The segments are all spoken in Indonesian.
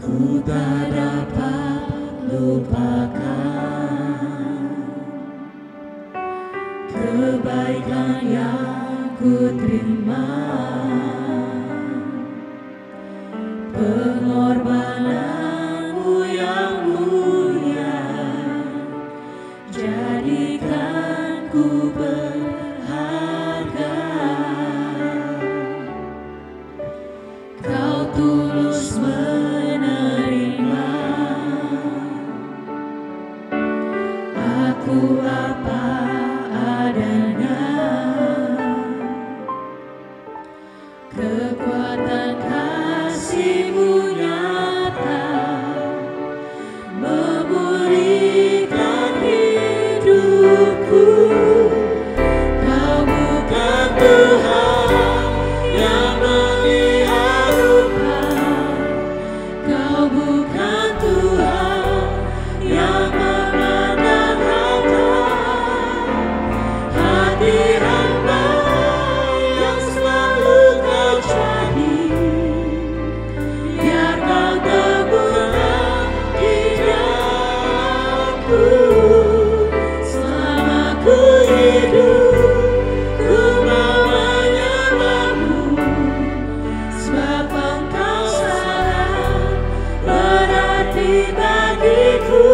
Ku tak dapat lupakan kebaikan yang ku terima, pengorbananmu yang mulia, jadikan ku berharga. Kau tulus menerima aku apa adanya, kekuatan kasih-Mu nyata memulihkan hidupku. Kau bukan Tuhan yang melihat rupa, Kau bukan Tuhan yang memandang harta, hati hamba yang selalu Kau jadi, biar Kau teguhkan di dalamku. Selama ku hidup, ku mau menyembah-Mu, sebab Engkau sangat berarti bagiku.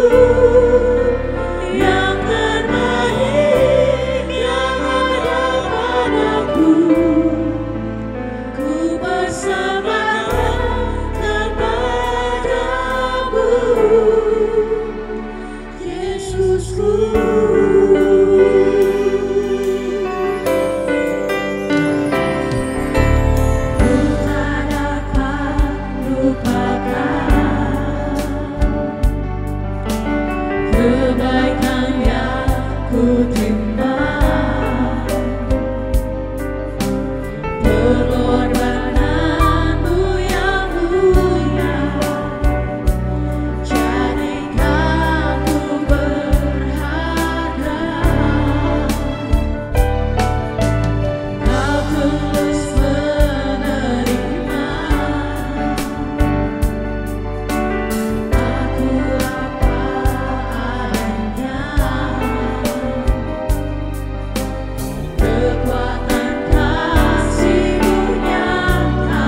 Yang terbaik yang ada padaku, ku persembahkan kepada-Mu, Yesusku. Ku tak dapat lupakan kebaikan yang ku terima, pengorbananmu yang mulia, jadikan ku berharga. Kau tulus menerima aku apa adanya, kekuatan kasih-Mu nyata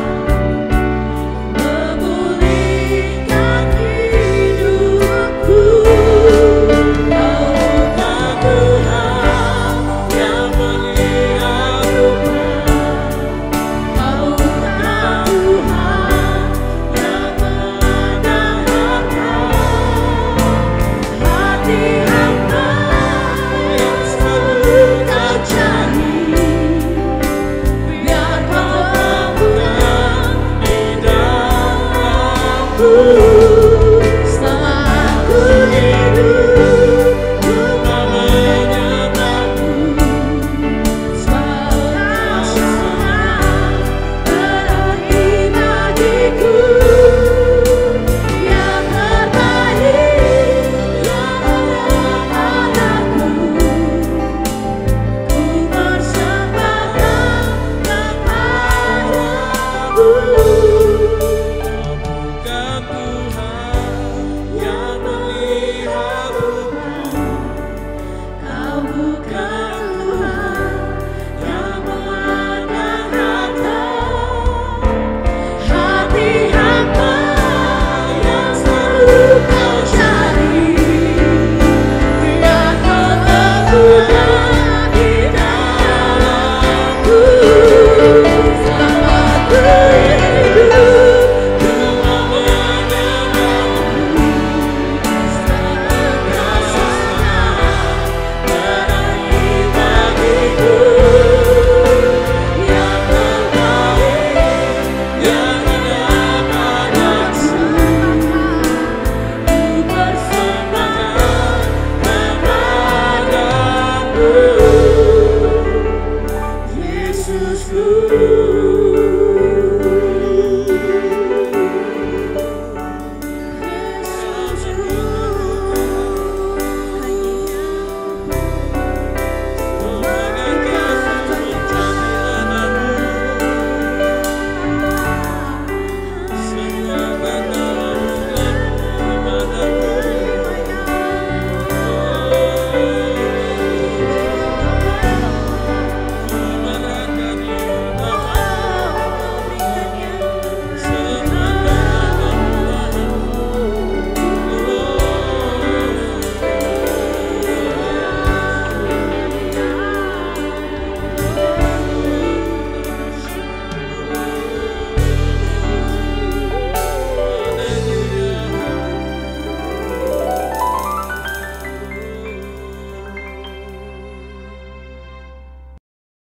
memulihkan hidupku. Kau bukan Tuhan yang melihat rupa, Kau bukan Tuhan yang memandang harta, hati hamba yang selalu Kau cari, biar Kau teguhkan di dalamku. Selama ku hidup, ku mau menyembah-Mu, sebab Engkau sangat berarti bagiku. Yang terbaik yang ada padaku, ku persembahkan kepada-Mu. Kau bukan Tuhan yang melihat rupa, Kau bukan Tuhan yang memandang harta, hati hamba yang selalu Kau cari, biar Kau teguhkan di dalamku. Selama ku hidup, ku mau menyembah-Mu, sebab Engkau sangat berarti bagiku. Yang terbaik yang ada padaku, ku persembahkan kepada-Mu, Yesusku.